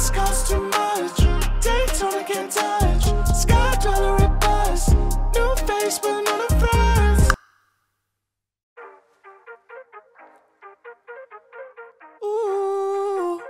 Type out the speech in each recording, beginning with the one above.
This costs too much. Daytona can't touch. Sky dollar at bus. New face but none of friends. Ooh,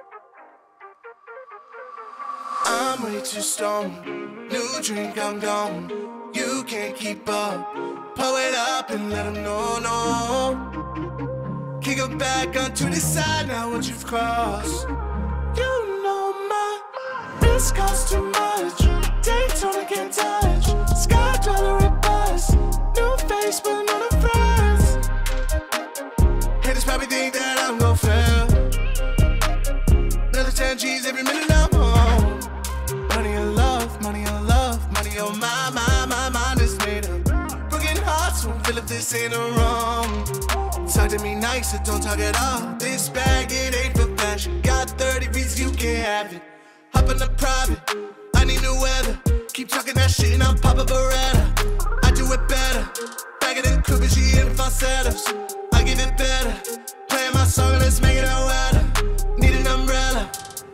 I'm way too stoned. New drink, I'm gone. You can't keep up. Pull it up and let them know, no. Kick it back onto the side now once you've crossed. You know my wrist costs too much. Daytona can't touch. Sky dollar at bus. New face but none of friends. Haters probably think that I'm gon' fail. Another 10 G's every minute I'm home. Money and love, money and love, money on my mind is made up. Broken hearts won't feel if this ain't a wrong. Talk to me nice or don't talk at all. This bag, it ain't for fashion. Got 30 reasons you can't have it. Hop in the private, I need new weather. Keep talking that shit and I'll pop a Beretta. I do it better. Back it in coupe, she in falsettos. I give it better. Playing my song and let's make it out wetter. Need an umbrella.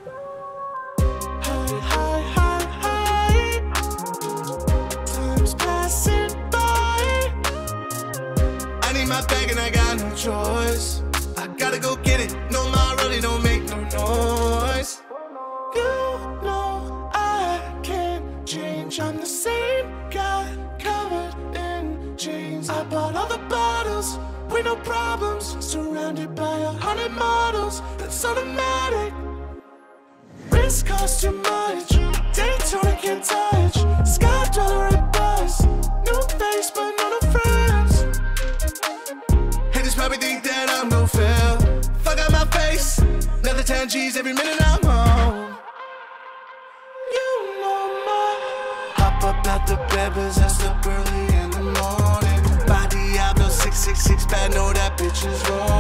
High, high, high, high. Time's passing by. I need my bag and I got no choice. I gotta go get it. No, my really don't make no noise. You know I can't change. I'm the same guy covered in jeans. I bought all the bottles with no problems. Surrounded by 100 models. That's automatic. Wrist costs too much. Daytona can't touch. Sky dollar at bus. New face but none of friends. Haters probably think that I'm gon' fail. Fuck out my face. Another 10 G's every minute I'm home. You know my hop up out the bed, possessed up early in the morning. By Diablo 666 bad, know that bitch is wrong.